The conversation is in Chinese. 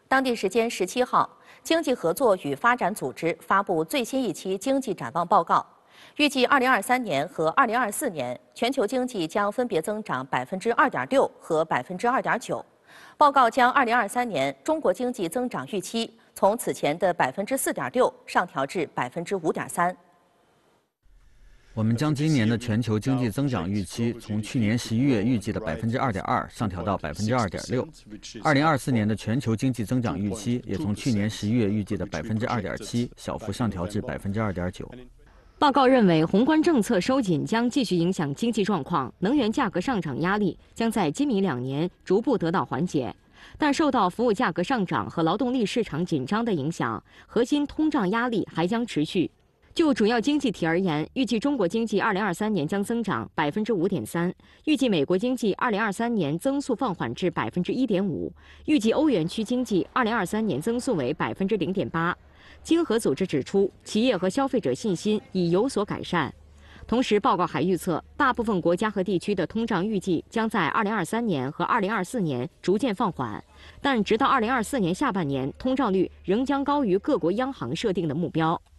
当地时间17号，经济合作与发展组织发布最新一期经济展望报告，预计2023年和2024年全球经济将分别增长2.6%和2.9%。报告将2023年中国经济增长预期从此前的4.6%上调至5.3%。 我们将今年的全球经济增长预期从去年11月预计的2.2%上调到2.6%。2024年的全球经济增长预期也从去年11月预计的2.7%小幅上调至2.9%。 报告认为，宏观政策收紧将继续影响经济状况，能源价格上涨压力将在今明2年逐步得到缓解。但受到服务价格上涨和劳动力市场紧张的影响，核心通胀压力还将持续。就主要经济体而言，预计中国经济2023年将增长5.3%，预计美国经济2023年增速放缓至1.5%，预计欧元区经济2023年增速为0.8%。经合组织指出，企业和消费者信心已有所改善。同时，报告还预测，大部分国家和地区的通胀预计将在2023年和2024年逐渐放缓，但直到2024年下半年，通胀率仍将高于各国央行设定的目标。